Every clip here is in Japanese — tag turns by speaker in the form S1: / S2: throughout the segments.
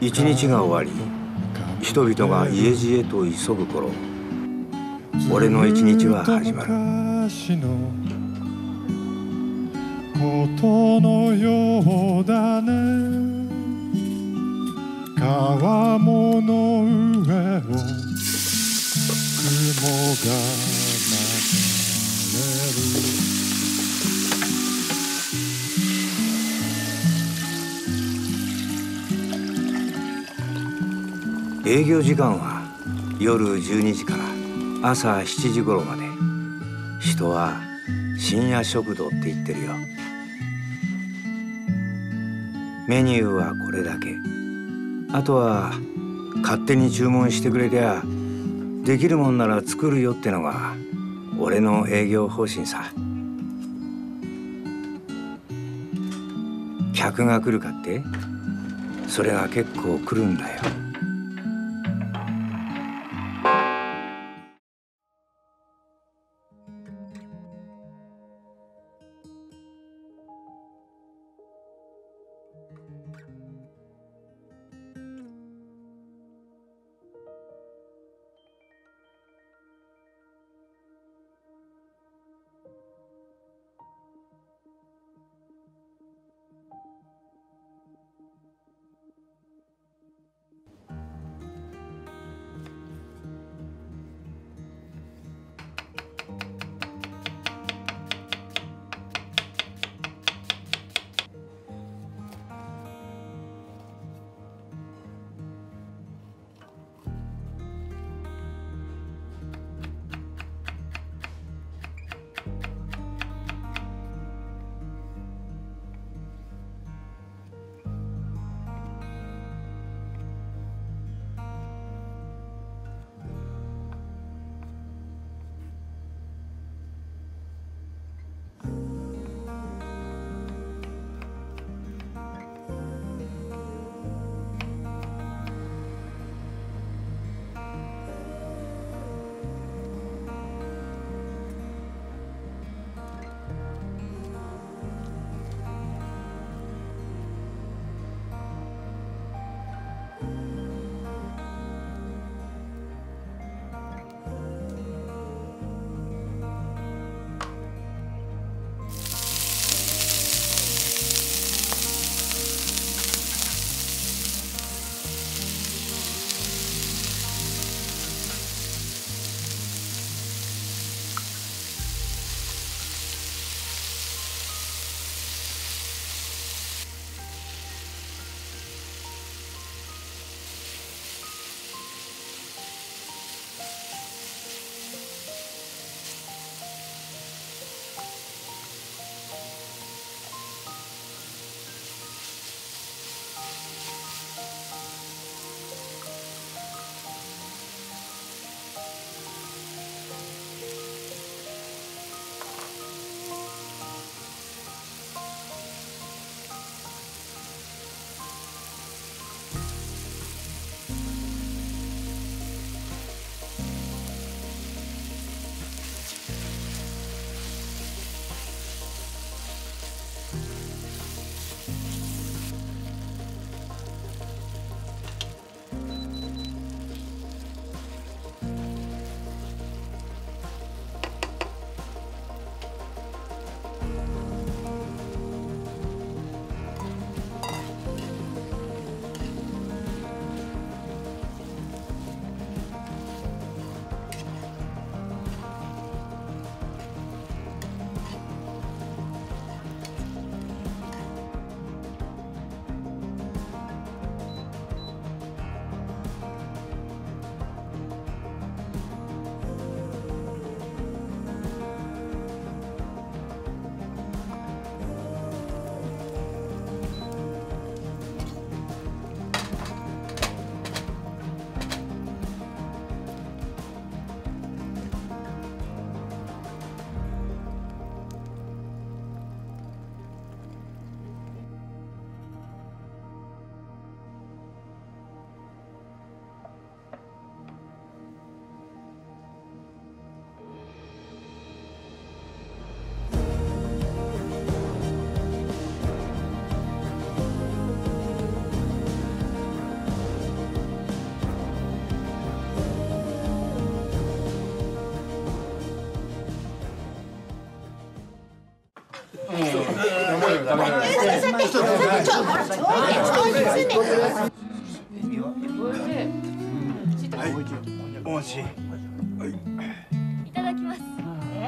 S1: 一日が終わり、人々が家路へと急ぐ頃、俺の一日は始まる。
S2: ことのようだね。川面の上を雲が流れる。
S1: 営業時間は夜12時から朝7時頃まで。人は深夜食堂って言ってるよ。メニューはこれだけ。あとは勝手に注文してくれりゃ、できるもんなら作るよってのが俺の営業方針さ。客が来るかって？それが結構来るんだよ。 お待ち。
S3: いただきます。ちょっ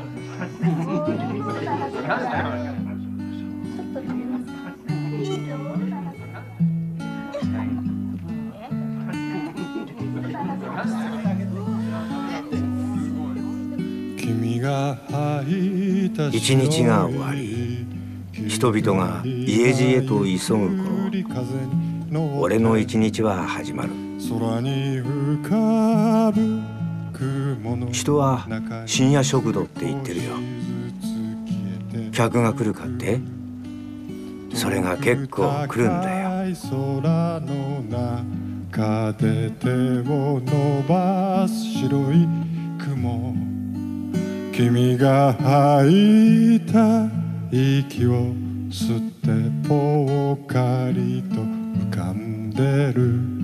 S3: と食べますか。
S1: 一日が終わり、人々が家路へと急ぐ頃、俺の一日は始まる。人は深夜食堂って言ってるよ。客が来るかって？それが結構来るんだよ。
S2: 空の中で手を伸ばす白い雲、君が吐いた息を吸ってぽっかりと浮かんでる。